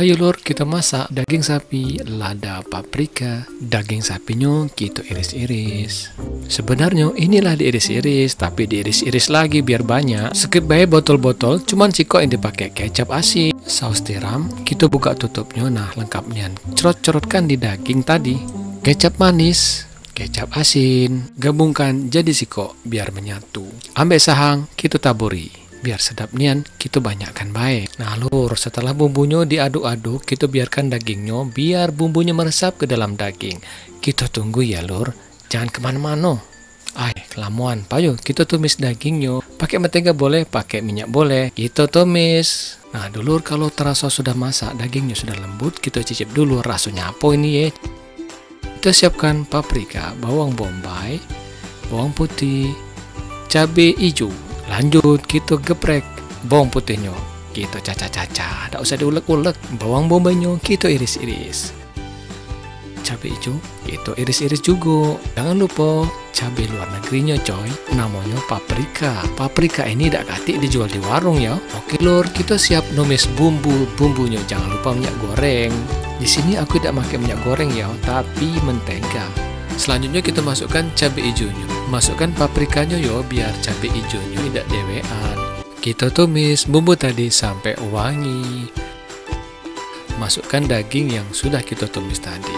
Bayu lur, kita masak daging sapi, lada paprika. Daging sapinya kita iris-iris. Sebenarnya inilah diiris-iris, tapi diiris-iris lagi biar banyak. Skip bae botol-botol, cuman siko yang dipakai kecap asin. Saus tiram, kita buka tutupnya, nah lengkapnya. Cerot-cerotkan di daging tadi. Kecap manis, kecap asin, gabungkan jadi siko biar menyatu. Ambil sahang, kita taburi. Biar sedap nian, kita banyakkan baik. Nah lur, setelah bumbunya diaduk-aduk, kita biarkan dagingnya biar bumbunya meresap ke dalam daging. Kita tunggu ya lur, jangan kemana-mana. Kelamuan, payo kita tumis dagingnya. Pakai mentega boleh, pakai minyak boleh. Kita tumis. Nah dulur, kalau terasa sudah masak, dagingnya sudah lembut, kita cicip dulu rasanya apa ini ya. Kita siapkan paprika, bawang bombay, bawang putih, cabai hijau. Lanjut, kita geprek bawang putihnya, kita caca-caca, tidak usah diulek-ulek. Bawang bombaynya kita iris-iris. Cabai hijau kita iris-iris juga. Jangan lupa cabai luar negerinya coy, namanya paprika. Paprika ini tidak katik dijual di warung ya. Oke lur, kita siap numis bumbunya. Jangan lupa minyak goreng. Di sini aku tidak pakai minyak goreng ya, tapi mentega. Selanjutnya kita masukkan cabai hijaunya. Masukkan paprikanya yo, biar cabai hijaunya tidak dewean. Kita tumis bumbu tadi sampai wangi. Masukkan daging yang sudah kita tumis tadi.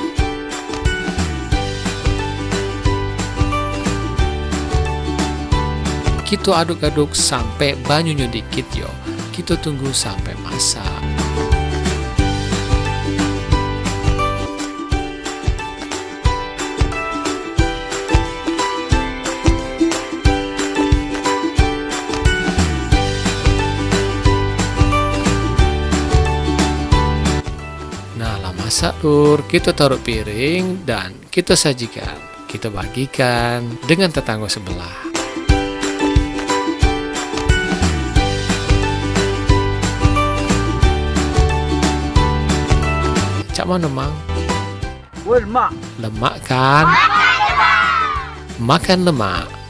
Kita aduk-aduk sampai banyunya dikit yo. Kita tunggu sampai masak. Masak lur, kita taruh piring dan kita sajikan. Kita bagikan dengan tetangga sebelah. Cak mana mang? Lemak. Lemak kan? Makan lemak.